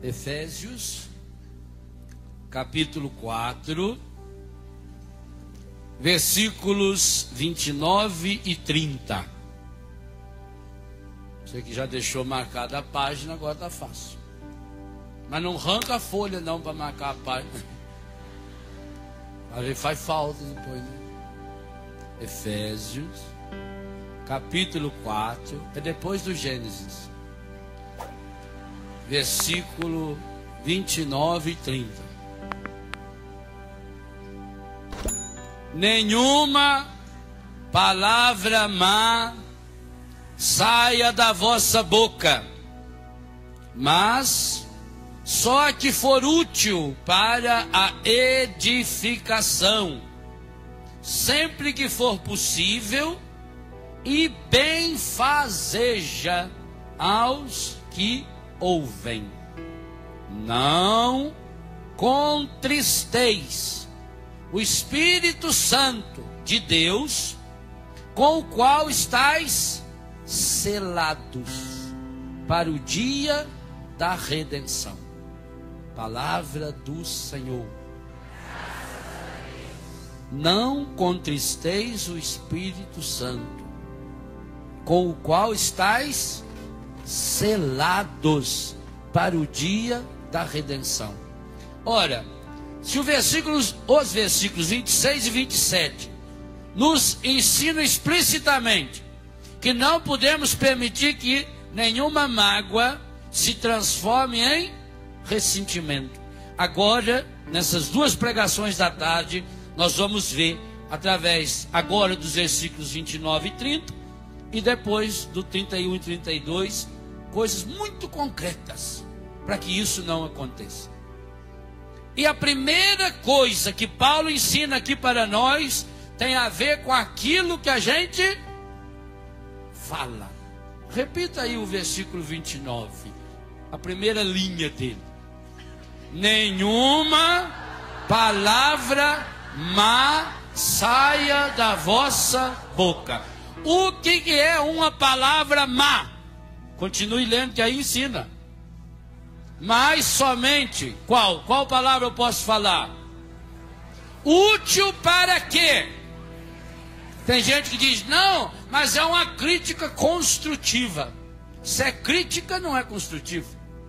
Efésios, capítulo 4, versículos 29 e 30. Você que já deixou marcada a página, agora está fácil. Mas não arranca a folha não para marcar a página. Aí faz falta depois, né? Efésios, capítulo 4, é depois do Gênesis. Versículo 29 e 30. Nenhuma palavra má saia da vossa boca, mas só a que for útil para a edificação, sempre que for possível, e benfazeja aos que ouvem. Não contristeis o Espírito Santo de Deus, com o qual estáis selados para o dia da redenção. Palavra do Senhor. Não contristeis o Espírito Santo, com o qual estáis selados para o dia da redenção. Ora, se os versículos 26 e 27 nos ensinam explicitamente que não podemos permitir que nenhuma mágoa se transforme em ressentimento. Agora, nessas duas pregações da tarde, nós vamos ver, através agora dos versículos 29 e 30, e depois do 31 e 32, coisas muito concretas para que isso não aconteça. E a primeira coisa que Paulo ensina aqui para nós tem a ver com aquilo que a gente fala. Repita aí o versículo 29, a primeira linha dele. Nenhuma palavra má saia da vossa boca. O que é uma palavra má? Continue lendo que aí ensina. Mas somente, qual palavra eu posso falar? Útil para quê? Tem gente que diz, não, mas é uma crítica construtiva. Se é crítica, não é construtivo.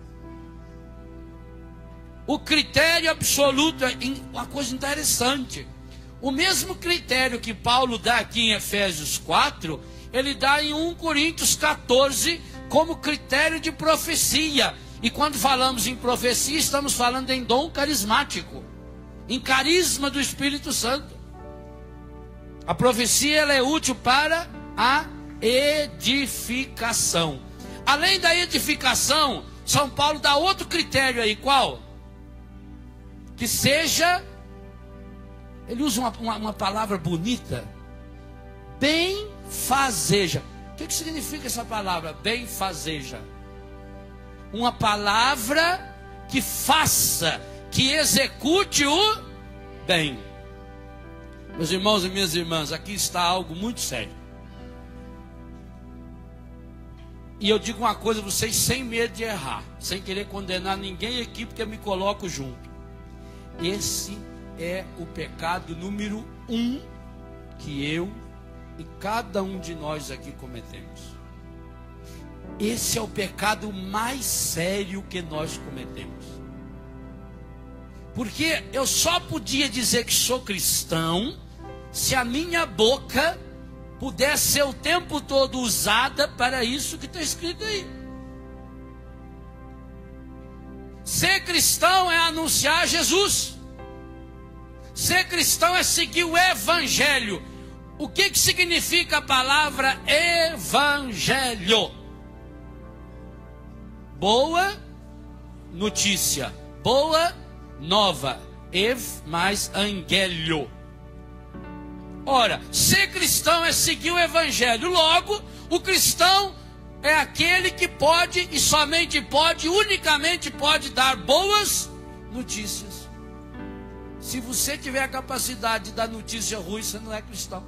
O critério absoluto é uma coisa interessante. O mesmo critério que Paulo dá aqui em Efésios 4, ele dá em 1 Coríntios 14 como critério de profecia. E quando falamos em profecia, estamos falando em dom carismático, em carisma do Espírito Santo. A profecia ela é útil para a edificação. Além da edificação, São Paulo dá outro critério aí, qual? Que seja, ele usa uma palavra bonita, benfazeja. O que significa essa palavra, benfazeja? Uma palavra que faça, que execute o bem. Meus irmãos e minhas irmãs, aqui está algo muito sério. E eu digo uma coisa a vocês sem medo de errar, sem querer condenar ninguém aqui, porque eu me coloco junto. Esse é o pecado número 1 que eu e cada um de nós aqui cometemos. Esse é o pecado mais sério que nós cometemos. Porque eu só podia dizer que sou cristão se a minha boca pudesse ser o tempo todo usada para isso que está escrito aí. Ser cristão é anunciar Jesus. Ser cristão é seguir o Evangelho. O que significa a palavra Evangelho? Boa notícia, boa nova. Ev mais Angélio. Ora, ser cristão é seguir o Evangelho. Logo, o cristão é aquele que pode e somente pode, unicamente pode dar boas notícias. Se você tiver a capacidade de dar notícia ruim, você não é cristão.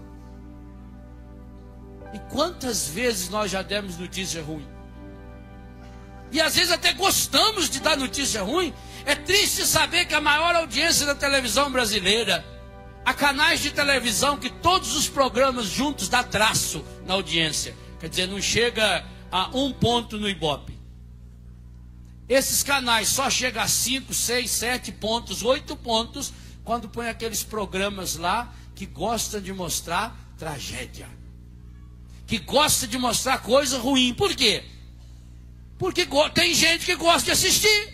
E quantas vezes nós já demos notícia ruim? E às vezes até gostamos de dar notícia ruim. É triste saber que a maior audiência da televisão brasileira, há canais de televisão que todos os programas juntos dá traço na audiência. Quer dizer, não chega a 1 ponto no Ibope. Esses canais só chegam a 5, 6, 7 pontos, 8 pontos, quando põe aqueles programas lá que gostam de mostrar tragédia. Que gosta de mostrar coisa ruim. Por quê? Porque tem gente que gosta de assistir.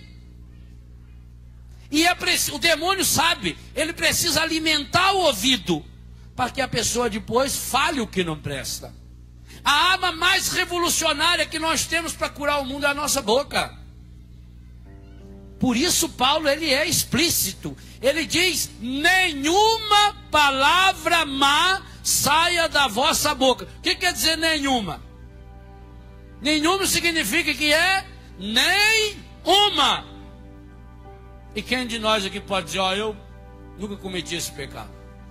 E o demônio sabe, ele precisa alimentar o ouvido, para que a pessoa depois fale o que não presta. A arma mais revolucionária que nós temos para curar o mundo é a nossa boca. Por isso Paulo, ele é explícito. Ele diz: nenhuma palavra má saia da vossa boca. O que quer dizer nenhuma? Nenhuma significa que é nenhuma. E quem de nós aqui pode dizer: ó, eu nunca cometi esse pecado?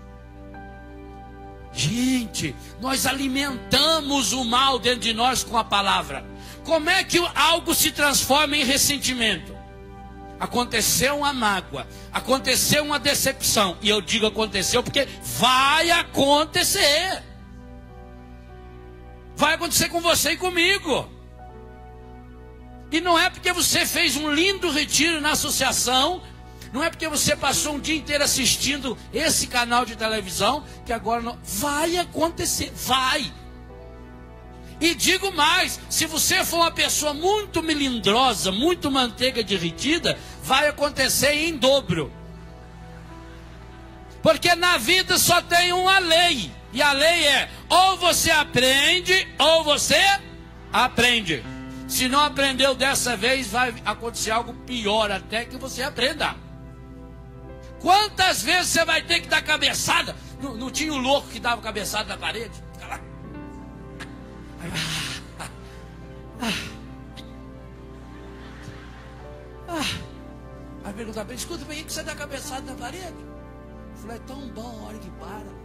Gente, nós alimentamos o mal dentro de nós com a palavra. Como é que algo se transforma em ressentimento? Aconteceu uma mágoa, aconteceu uma decepção. E eu digo aconteceu porque vai acontecer. Vai acontecer com você e comigo. E não é porque você fez um lindo retiro na associação, não é porque você passou um dia inteiro assistindo esse canal de televisão, que agora não. Vai acontecer, vai. E digo mais, se você for uma pessoa muito melindrosa, muito manteiga derretida, vai acontecer em dobro. Porque na vida só tem uma lei. E a lei é: ou você aprende, ou você aprende. Se não aprendeu dessa vez, vai acontecer algo pior até que você aprenda. Quantas vezes você vai ter que dar cabeçada? Não tinha um louco que dava cabeçada na parede? Fica lá. Aí pergunta bem: escuta, por que você dá cabeçada na parede? Eu falei: é tão bom a hora que para.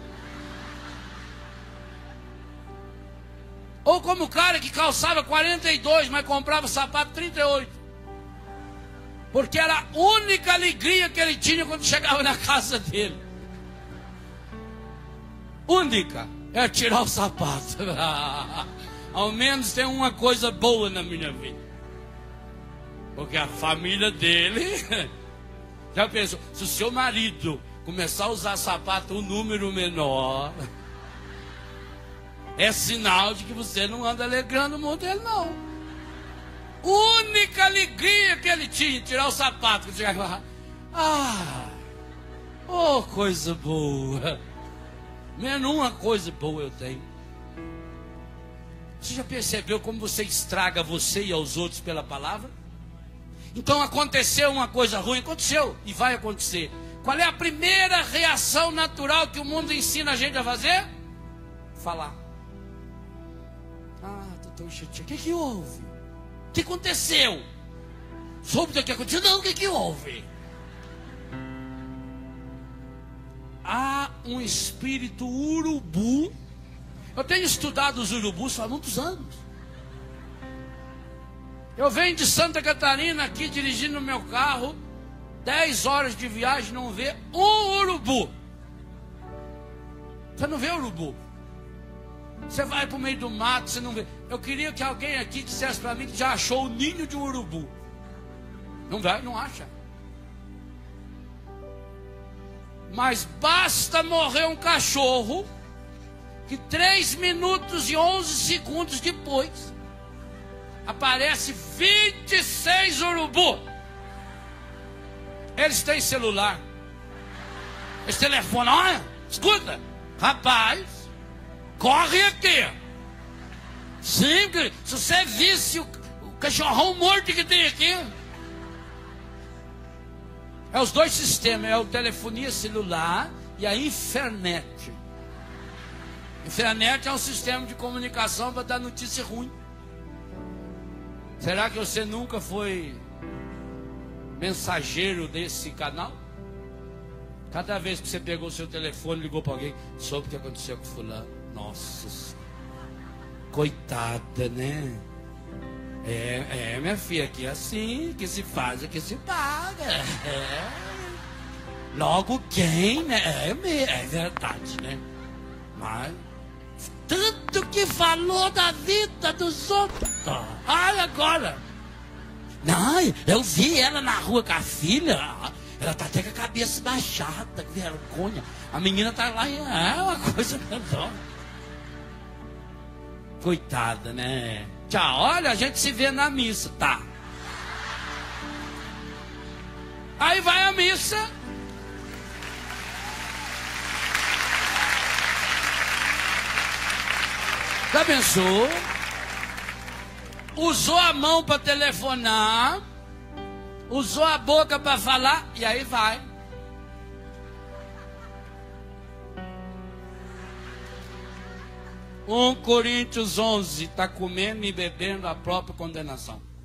Ou como o cara que calçava 42, mas comprava sapato 38. Porque era a única alegria que ele tinha quando chegava na casa dele. Única. É tirar o sapato. Ao menos tem uma coisa boa na minha vida. Porque a família dele... Já pensou? Se o seu marido começar a usar sapato um número menor... é sinal de que você não anda alegrando muito ele, não. Única alegria que ele tinha, tirar o sapato. Oh, coisa boa. Menos uma coisa boa eu tenho. Você já percebeu como você estraga você e aos outros pela palavra? Então aconteceu uma coisa ruim, aconteceu e vai acontecer. Qual é a primeira reação natural que o mundo ensina a gente a fazer? Falar. Estou tão chateado. O que houve? O que aconteceu? Soube do que aconteceu? Não, o que houve? Há um espírito urubu. Eu tenho estudado os urubus há muitos anos. Eu venho de Santa Catarina aqui dirigindo o meu carro, 10 horas de viagem, não vê um urubu. Você não vê urubu. Você vai para o meio do mato, você não vê. Eu queria que alguém aqui dissesse para mim que já achou o ninho de um urubu. Não vai, não acha. Mas basta morrer um cachorro, que 3 minutos e 11 segundos depois, aparece 26 urubu. Eles têm celular. Eles telefonam. Olha, escuta, rapaz, corre aqui. Sim, se você visse o cachorrão morto que tem aqui. É os dois sistemas, é o telefonia celular e a Infernet. Infernet é um sistema de comunicação para dar notícia ruim. Será que você nunca foi mensageiro desse canal? Cada vez que você pegou o seu telefone, ligou para alguém, soube o que aconteceu com fulano. Nossa, coitada, né? Minha filha, aqui é assim, que se faz é que se paga. Logo quem, né? É verdade, né? Mas tanto que falou da vida dos outros. Olha agora. Não, eu vi ela na rua com a filha. Ela tá até com a cabeça baixada, que vergonha. A menina tá lá e é uma coisa melhor. Coitada, né? Tchau, olha, a gente se vê na missa, tá? Aí vai a missa. Já pensou? Usou a mão para telefonar, usou a boca para falar, e aí vai. Coríntios 11, está comendo e bebendo a própria condenação.